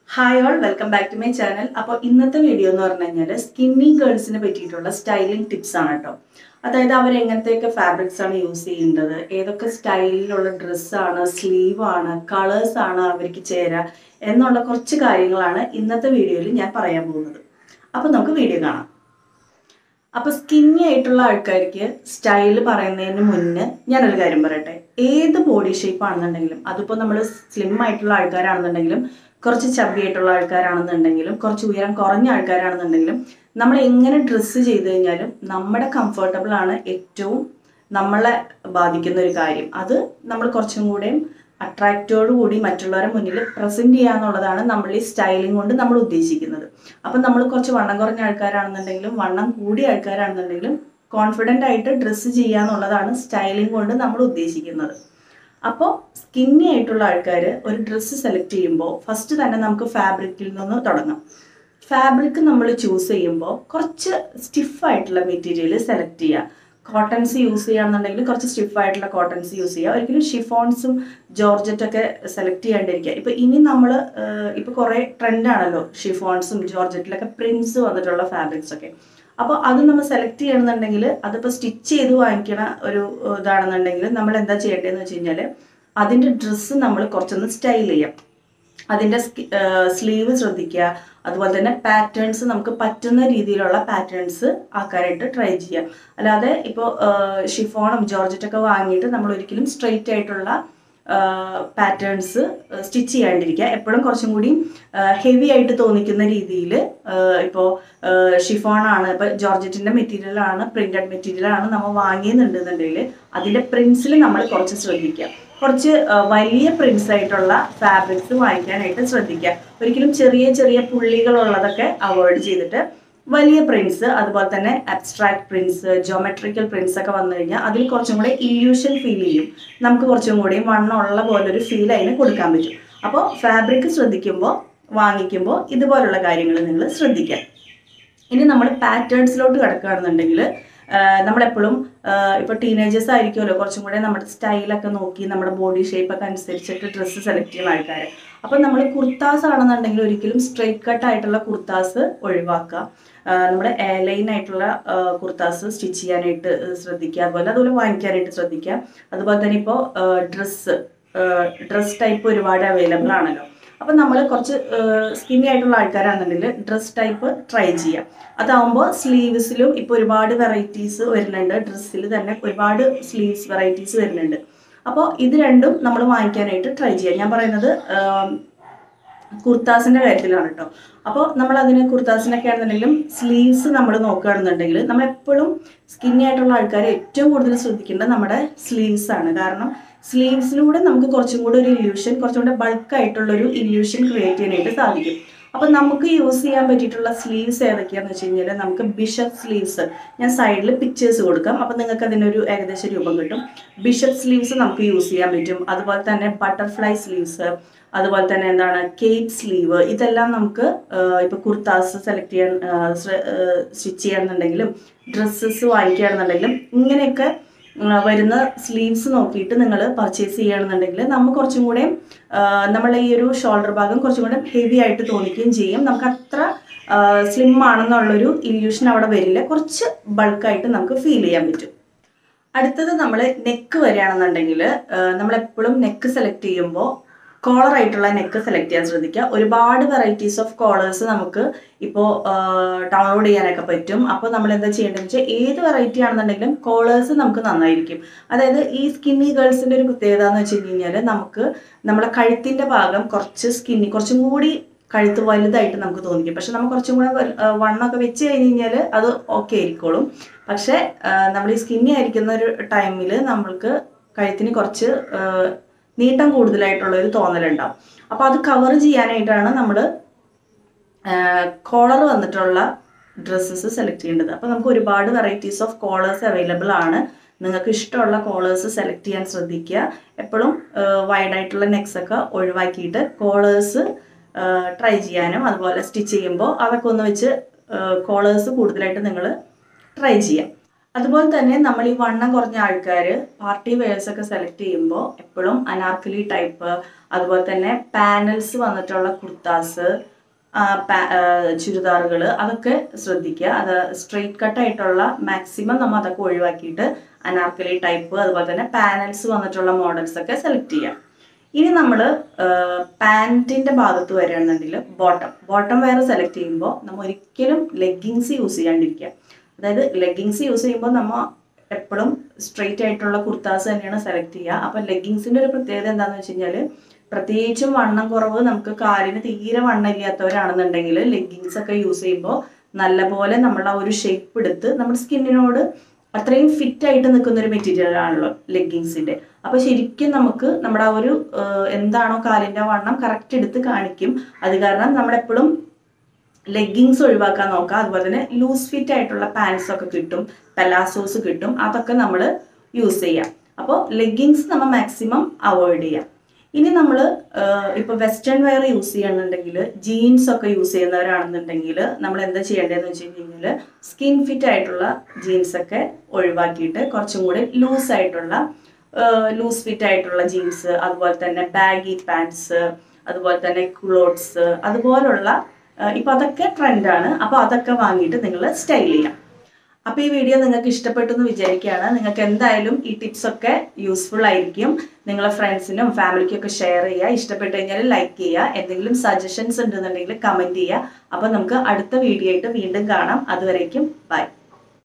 Hi all welcome back to my channel. അപ്പോൾ ഇന്നത്തെ video എന്ന് പറഞ്ഞു കഴിഞ്ഞാൽ സ്കിന്നി ഗേൾസിനെ പറ്റിയിട്ടുള്ള സ്റ്റൈലിംഗ് ടിപ്സ് ആണ് കേട്ടോ. അതായത് അവർ എങ്ങനത്തെയൊക്കെ ഫാബ്രിക്സ് ആണ് യൂസ് ചെയ്യേണ്ടത്, ഏതൊക്കെ സ്റ്റൈലിലുള്ള ഡ്രസ്സാണ്, സ്ലീവ് ആണ്, കളേഴ്സ് ആണ് അവർക്ക് ചേരുക എന്നുള്ള കുറച്ച് കാര്യങ്ങളാണ് ഇന്നത്തെ വീഡിയോയിൽ ഞാൻ പറയാൻ പോകുന്നത്. അപ്പോൾ നമുക്ക് വീഡിയോ കാണാം. അപ്പോൾ സ്കിന്നി ആയിട്ടുള്ള ആൾക്കാർക്ക് സ്റ്റൈല് പറയുന്നതിന് മുന്നേ ഞാനൊരു കാര്യം പറയട്ടെ. ഏത് ബോഡി ഷേപ്പ് ആണെന്നുണ്ടെങ്കിലും, അതിപ്പോൾ നമ്മൾ സ്ലിം ആയിട്ടുള്ള ആൾക്കാരാണെന്നുണ്ടെങ്കിലും, കുറച്ച് ചബ്ബി ആയിട്ടുള്ള ആൾക്കാരാണെന്നുണ്ടെങ്കിലും, കുറച്ച് ഉയരം കുറഞ്ഞ ആൾക്കാരാണെന്നുണ്ടെങ്കിലും, നമ്മൾ എങ്ങനെ ഡ്രസ്സ് ചെയ്ത് കഴിഞ്ഞാലും നമ്മുടെ കംഫർട്ടബിൾ ആണ് ഏറ്റവും നമ്മളെ ബാധിക്കുന്ന ഒരു കാര്യം. അത് നമ്മൾ കുറച്ചും കൂടെയും അട്രാക്റ്റോട് കൂടി മറ്റുള്ളവരെ മുന്നിൽ പ്രസന്റ് ചെയ്യാന്നുള്ളതാണ് നമ്മൾ ഈ സ്റ്റൈലിംഗ് കൊണ്ട് നമ്മൾ ഉദ്ദേശിക്കുന്നത്. അപ്പം നമ്മൾ കുറച്ച് വണ്ണം കുറഞ്ഞ ആൾക്കാരാണെന്നുണ്ടെങ്കിലും വണ്ണം കൂടിയ ആൾക്കാരാണെന്നുണ്ടെങ്കിലും കോൺഫിഡൻ്റ് ആയിട്ട് ഡ്രസ്സ് ചെയ്യാന്നുള്ളതാണ് സ്റ്റൈലിംഗ് കൊണ്ട് നമ്മൾ ഉദ്ദേശിക്കുന്നത്. അപ്പോൾ സ്കിന്നി ആയിട്ടുള്ള ആൾക്കാർ ഒരു ഡ്രസ്സ് സെലക്ട് ചെയ്യുമ്പോൾ ഫസ്റ്റ് തന്നെ നമുക്ക് ഫാബ്രിക്കിൽ നിന്ന് തുടങ്ങാം. ഫാബ്രിക് നമ്മൾ ചൂസ് ചെയ്യുമ്പോൾ കുറച്ച് സ്റ്റിഫായിട്ടുള്ള മെറ്റീരിയൽ സെലക്ട് ചെയ്യുക. കോട്ടൺസ് യൂസ് ചെയ്യുകയാണെന്നുണ്ടെങ്കിൽ കുറച്ച് സ്റ്റിഫായിട്ടുള്ള കോട്ടൺസ് യൂസ് ചെയ്യുക. ഒരിക്കലും ഷിഫോൺസും ജോർജറ്റൊക്കെ സെലക്ട് ചെയ്യാണ്ടിരിക്കുക. ഇപ്പോൾ ഇനി നമ്മൾ ഇപ്പോൾ കുറേ ട്രെൻഡാണല്ലോ ഷിഫോൺസും ജോർജറ്റിലൊക്കെ പ്രിൻസ് വന്നിട്ടുള്ള ഫാബ്രിക്സ് ഒക്കെ. അപ്പോൾ അത് നമ്മൾ സെലക്ട് ചെയ്യണമെന്നുണ്ടെങ്കിൽ അതിപ്പോൾ സ്റ്റിച്ച് ചെയ്ത് വാങ്ങിക്കണ ഒരു ഇതാണെന്നുണ്ടെങ്കിൽ നമ്മൾ എന്താ ചെയ്യേണ്ടതെന്ന് വെച്ച് കഴിഞ്ഞാൽ അതിൻ്റെ ഡ്രസ്സ് നമ്മൾ കുറച്ചൊന്ന് സ്റ്റൈൽ ചെയ്യാം. അതിൻ്റെ സ്ലീവ് ശ്രദ്ധിക്കുക. അതുപോലെ തന്നെ പാറ്റേൺസ് നമുക്ക് പറ്റുന്ന രീതിയിലുള്ള പാറ്റേൺസ് ആക്കാനായിട്ട് ട്രൈ ചെയ്യാം. അല്ലാതെ ഇപ്പോൾ ഷിഫോണും ജോർജറ്റൊക്കെ വാങ്ങിയിട്ട് നമ്മൾ ഒരിക്കലും സ്ട്രെയിറ്റ് ആയിട്ടുള്ള പാറ്റേൺസ് സ്റ്റിച്ച് ചെയ്യാണ്ടിരിക്കുക. എപ്പോഴും കുറച്ചും കൂടി ഹെവി ആയിട്ട് തോന്നിക്കുന്ന രീതിയിൽ ഇപ്പോൾ ഷിഫോണാണ്, ഇപ്പോൾ ജോർജറ്റിൻ്റെ മെറ്റീരിയലാണ്, പ്രിന്റഡ് മെറ്റീരിയലാണ് നമ്മൾ വാങ്ങിയെന്നുണ്ടെന്നുണ്ടെങ്കിൽ അതിൻ്റെ പ്രിൻസിൽ നമ്മൾ കുറച്ച് ശ്രദ്ധിക്കുക. കുറച്ച് വലിയ പ്രിൻസ് ആയിട്ടുള്ള ഫാബ്രിക്സ് വാങ്ങിക്കാനായിട്ട് ശ്രദ്ധിക്കുക. ഒരിക്കലും ചെറിയ ചെറിയ പുള്ളികളുള്ളതൊക്കെ അവോയ്ഡ് ചെയ്തിട്ട് വലിയ പ്രിൻസ്, അതുപോലെ തന്നെ അബ്സ്ട്രാക്ട് പ്രിൻസ്, ജോമെട്രിക്കൽ പ്രിൻസ് ഒക്കെ വന്നു കഴിഞ്ഞാൽ അതിൽ കുറച്ചും കൂടെ ഇല്യൂഷൻ ഫീൽ ചെയ്യും. നമുക്ക് കുറച്ചും കൂടി വണ്ണമുള്ള പോലൊരു ഫീൽ അതിന് കൊടുക്കാൻ പറ്റും. അപ്പോൾ ഫാബ്രിക് ശ്രദ്ധിക്കുമ്പോൾ, വാങ്ങിക്കുമ്പോൾ ഇതുപോലുള്ള കാര്യങ്ങൾ നിങ്ങൾ ശ്രദ്ധിക്കുക. ഇനി നമ്മൾ പാറ്റേൺസിലോട്ട് കിടക്കുകയാണെന്നുണ്ടെങ്കിൽ നമ്മളെപ്പോഴും ഇപ്പോൾ ടീനേജേഴ്സ് ആയിരിക്കുമല്ലോ കുറച്ചും കൂടെ നമ്മുടെ സ്റ്റൈലൊക്കെ നോക്കി നമ്മുടെ ബോഡി ഷേപ്പൊക്കെ അനുസരിച്ചിട്ട് ഡ്രസ്സ് സെലക്ട് ചെയ്യുന്ന ആൾക്കാർ. അപ്പം നമ്മൾ കുർത്താസ് ആണെന്നുണ്ടെങ്കിൽ ഒരിക്കലും സ്ട്രെയിറ്റ് കട്ട് ആയിട്ടുള്ള കുർത്താസ് ഒഴിവാക്കുക. നമ്മുടെ എയർലൈൻ ആയിട്ടുള്ള കുർത്താസ് സ്റ്റിച്ച് ചെയ്യാനായിട്ട് ശ്രദ്ധിക്കുക. അതുപോലെ വാങ്ങിക്കാനായിട്ട് ശ്രദ്ധിക്കുക. അതുപോലെ തന്നെ ഇപ്പോൾ ഡ്രസ് ടൈപ്പ് ഒരുപാട് അവൈലബിൾ ആണല്ലോ. അപ്പം നമ്മൾ കുറച്ച് സ്കിന്നി ആയിട്ടുള്ള ആൾക്കാരാണെന്നുണ്ടെങ്കിൽ ഡ്രസ് ടൈപ്പ് ട്രൈ ചെയ്യാം. അതാവുമ്പോൾ സ്ലീവ്സിലും ഇപ്പോൾ ഒരുപാട് വെറൈറ്റീസ് വരുന്നുണ്ട്. ഡ്രസ്സിൽ തന്നെ ഒരുപാട് സ്ലീവ്സ് വെറൈറ്റീസ് വരുന്നുണ്ട്. അപ്പോൾ ഇത് രണ്ടും നമ്മൾ വാങ്ങിക്കാനായിട്ട് ട്രൈ ചെയ്യാം. ഞാൻ പറയുന്നത് കുർത്താസിൻ്റെ കാര്യത്തിലാണ് കേട്ടോ. അപ്പോൾ നമ്മൾ അതിന് കുർത്താസിനൊക്കെ ആണെന്നുണ്ടെങ്കിലും സ്ലീവ്സ് നമ്മൾ നോക്കുകയാണെന്നുണ്ടെങ്കിൽ നമ്മളെപ്പോഴും സ്കിന്നി ആയിട്ടുള്ള ആൾക്കാർ ഏറ്റവും കൂടുതൽ ശ്രദ്ധിക്കേണ്ടത് നമ്മുടെ സ്ലീവ്സ് ആണ്. കാരണം സ്ലീവ്സിലൂടെ നമുക്ക് കുറച്ചും കൂടെ ഒരു ഇല്യൂഷൻ, കുറച്ചും കൂടെ ബൾക്കായിട്ടുള്ളൊരു ഇല്യൂഷൻ ക്രിയേറ്റ് ചെയ്യാനായിട്ട് സാധിക്കും. അപ്പം നമുക്ക് യൂസ് ചെയ്യാൻ പറ്റിയിട്ടുള്ള സ്ലീവ്സ് ഏതൊക്കെയാണെന്ന് വെച്ച് കഴിഞ്ഞാൽ നമുക്ക് ബിഷപ്പ് സ്ലീവ്സ്, ഞാൻ സൈഡിൽ പിക്ചേഴ്സ് കൊടുക്കാം, അപ്പം നിങ്ങൾക്ക് അതിനൊരു ഏകദേശ രൂപം കിട്ടും. ബിഷപ്പ് സ്ലീവ്സ് നമുക്ക് യൂസ് ചെയ്യാൻ പറ്റും. അതുപോലെ തന്നെ ബട്ടർഫ്ലൈ സ്ലീവ്സ്, അതുപോലെ തന്നെ എന്താണ് കേപ്പ് സ്ലീവ്, ഇതെല്ലാം നമുക്ക് ഇപ്പോൾ കുർത്താസ് സെലക്ട് ചെയ്യാൻ സ്റ്റിച്ച് ചെയ്യണമെന്നുണ്ടെങ്കിലും ഡ്രസ്സസ് വാങ്ങിക്കുകയാണെന്നുണ്ടെങ്കിലും ഇങ്ങനെയൊക്കെ വരുന്ന സ്ലീവ്സ് നോക്കിയിട്ട് നിങ്ങൾ പർച്ചേസ് ചെയ്യുകയാണെന്നുണ്ടെങ്കിൽ നമുക്ക് കുറച്ചും കൂടെ നമ്മളെ ഈ ഒരു ഷോൾഡർ ഭാഗം കുറച്ചും കൂടെ ഹെവി ആയിട്ട് തോന്നിക്കുകയും ചെയ്യും. നമുക്ക് അത്ര സ്ലിം ആണെന്നുള്ളൊരു ഇല്യൂഷൻ അവിടെ വരില്ല. കുറച്ച് ബൾക്കായിട്ട് നമുക്ക് ഫീൽ ചെയ്യാൻ പറ്റും. അടുത്തത് നമ്മൾ നെക്ക് വരികയാണെന്നുണ്ടെങ്കിൽ നമ്മളെപ്പോഴും നെക്ക് സെലക്ട് ചെയ്യുമ്പോൾ കോളർ ആയിട്ടുള്ള നെക്ക് സെലക്ട് ചെയ്യാൻ ശ്രദ്ധിക്കുക. ഒരുപാട് വെറൈറ്റീസ് ഓഫ് കോളേഴ്സ് നമുക്ക് ഇപ്പോൾ ഡൗൺലോഡ് ചെയ്യാനൊക്കെ പറ്റും. അപ്പോൾ നമ്മൾ എന്താ ചെയ്യേണ്ടതെന്ന് വെച്ചാൽ ഏത് വെറൈറ്റി ആണെന്നുണ്ടെങ്കിലും കോളേഴ്സ് നമുക്ക് നന്നായിരിക്കും. അതായത് ഈ സ്കിന്നി ഗേൾസിൻ്റെ ഒരു പ്രത്യേകത എന്ന് വെച്ച് കഴിഞ്ഞാൽ നമുക്ക് നമ്മുടെ കഴുത്തിൻ്റെ ഭാഗം കുറച്ചും കൂടി കഴുത്ത് വലുതായിട്ട് നമുക്ക് തോന്നിക്കും. പക്ഷെ നമ്മൾ കുറച്ചും കൂടെ വണ്ണമൊക്കെ വെച്ച് കഴിഞ്ഞ് കഴിഞ്ഞാൽ അത് ഓക്കെ ആയിരിക്കോളും. പക്ഷേ നമ്മൾ ഈ സ്കിന്നി ആയിരിക്കുന്ന ഒരു ടൈമിൽ നമ്മൾക്ക് കഴുത്തിന് കുറച്ച് നീട്ടം കൂടുതലായിട്ടുള്ളൊരു തോന്നലുണ്ടാവും. അപ്പോൾ അത് കവർ ചെയ്യാനായിട്ടാണ് നമ്മൾ കോളർ വന്നിട്ടുള്ള ഡ്രസ്സസ് സെലക്ട് ചെയ്യേണ്ടത്. അപ്പോൾ നമുക്ക് ഒരുപാട് വെറൈറ്റീസ് ഓഫ് കോളേഴ്സ് അവൈലബിൾ ആണ്. നിങ്ങൾക്ക് ഇഷ്ടമുള്ള കോളേഴ്സ് സെലക്ട് ചെയ്യാൻ ശ്രദ്ധിക്കുക. എപ്പോഴും വൈഡായിട്ടുള്ള നെക്സൊക്കെ ഒഴിവാക്കിയിട്ട് കോളേഴ്സ് ട്രൈ ചെയ്യാനും അതുപോലെ സ്റ്റിച്ച് ചെയ്യുമ്പോൾ അതൊക്കെ ഒന്ന് വെച്ച് കോളേഴ്സ് കൂടുതലായിട്ട് നിങ്ങൾ ട്രൈ ചെയ്യാം. അതുപോലെ തന്നെ നമ്മൾ ഈ വണ്ണം കുറഞ്ഞ ആൾക്കാർ പാർട്ടി വെയേഴ്സ് ഒക്കെ സെലക്ട് ചെയ്യുമ്പോൾ എപ്പോഴും അനാർക്കലി ടൈപ്പ്, അതുപോലെ തന്നെ പാനൽസ് വന്നിട്ടുള്ള കുർത്താസ്, ചുരിദാറുകൾ അതൊക്കെ ശ്രദ്ധിക്കുക. അത് സ്ട്രെയിറ്റ് കട്ടായിട്ടുള്ള മാക്സിമം നമ്മൾ അതൊക്കെ ഒഴിവാക്കിയിട്ട് അനാർക്കലി ടൈപ്പ് അതുപോലെ തന്നെ പാനൽസ് വന്നിട്ടുള്ള മോഡൽസ് ഒക്കെ സെലക്ട് ചെയ്യുക. ഇനി നമ്മൾ പാൻറ്റിൻ്റെ ഭാഗത്ത് വരികയാണെന്നുണ്ടെങ്കിൽ ബോട്ടം വെയർ സെലക്ട് ചെയ്യുമ്പോൾ നമ്മൾ ഒരിക്കലും ലെഗിങ്സ് യൂസ് ചെയ്യാണ്ടിരിക്കുക. അതായത് ലെഗിങ്സ് യൂസ് ചെയ്യുമ്പോൾ നമ്മൾ എപ്പോഴും സ്ട്രെയിറ്റ് ആയിട്ടുള്ള കുർത്താസ് തന്നെയാണ് സെലക്ട് ചെയ്യുക. അപ്പം ലെഗിങ്സിൻ്റെ ഒരു പ്രത്യേകത എന്താണെന്ന് വെച്ച് കഴിഞ്ഞാൽ, പ്രത്യേകിച്ചും വണ്ണം കുറവ്, നമുക്ക് കാലിന് തീരെ വണ്ണം ഇല്ലാത്തവരാണെന്നുണ്ടെങ്കിൽ ലെഗിങ്സ് ഒക്കെ യൂസ് ചെയ്യുമ്പോൾ നല്ലപോലെ നമ്മൾ ആ ഒരു ഷേപ്പ് എടുത്ത് നമ്മുടെ സ്കിന്നിനോട് അത്രയും ഫിറ്റ് ആയിട്ട് നിൽക്കുന്ന ഒരു മെറ്റീരിയൽ ആണല്ലോ ലെഗിങ്സിൻ്റെ. അപ്പോൾ ശരിക്കും നമുക്ക് നമ്മുടെ ആ ഒരു എന്താണോ കാലിൻ്റെ വണ്ണം കറക്റ്റ് എടുത്ത് കാണിക്കും. അത് കാരണം നമ്മളെപ്പോഴും ലെഗിങ്സ് ഒഴിവാക്കാൻ നോക്കുക. അതുപോലെ തന്നെ ലൂസ് ഫിറ്റ് ആയിട്ടുള്ള പാൻസ് ഒക്കെ കിട്ടും, പെലാസോസ് കിട്ടും, അതൊക്കെ നമ്മൾ യൂസ് ചെയ്യാം. അപ്പോൾ ലെഗിങ്സ് നമ്മൾ മാക്സിമം അവോയ്ഡ് ചെയ്യാം. ഇനി നമ്മൾ ഇപ്പോൾ വെസ്റ്റേൺ വെയർ യൂസ് ചെയ്യണമെന്നുണ്ടെങ്കിൽ, ജീൻസ് ഒക്കെ യൂസ് ചെയ്യുന്നവരാണെന്നുണ്ടെങ്കിൽ നമ്മൾ എന്താ ചെയ്യേണ്ടതെന്ന് വെച്ച് കഴിഞ്ഞാൽ, സ്കിൻ ഫിറ്റ് ആയിട്ടുള്ള ജീൻസൊക്കെ ഒഴിവാക്കിയിട്ട് കുറച്ചും കൂടി ലൂസ് ഫിറ്റ് ആയിട്ടുള്ള ജീൻസ്, അതുപോലെ തന്നെ ബാഗി പാൻസ്, അതുപോലെ തന്നെ ക്ലോത്ത്സ്, അതുപോലുള്ള ഇപ്പോൾ അതൊക്കെ ട്രെൻഡാണ്. അപ്പോൾ അതൊക്കെ വാങ്ങിയിട്ട് നിങ്ങൾ സ്റ്റൈൽ ചെയ്യാം. അപ്പോൾ ഈ വീഡിയോ നിങ്ങൾക്ക് ഇഷ്ടപ്പെട്ടു എന്ന് വിചാരിക്കുകയാണ്. നിങ്ങൾക്ക് എന്തായാലും ഈ ടിപ്സൊക്കെ യൂസ്ഫുൾ ആയിരിക്കും. നിങ്ങളെ ഫ്രണ്ട്സിനും ഫാമിലിക്കും ഒക്കെ ഷെയർ ചെയ്യുക. ഇഷ്ടപ്പെട്ട് കഴിഞ്ഞാൽ ലൈക്ക് ചെയ്യുക. എന്തെങ്കിലും സജഷൻസ് ഉണ്ടെന്നുണ്ടെങ്കിൽ കമൻറ്റ് ചെയ്യുക. അപ്പോൾ നമുക്ക് അടുത്ത വീഡിയോ ആയിട്ട് വീണ്ടും കാണാം. അതുവരേക്കും ബൈ.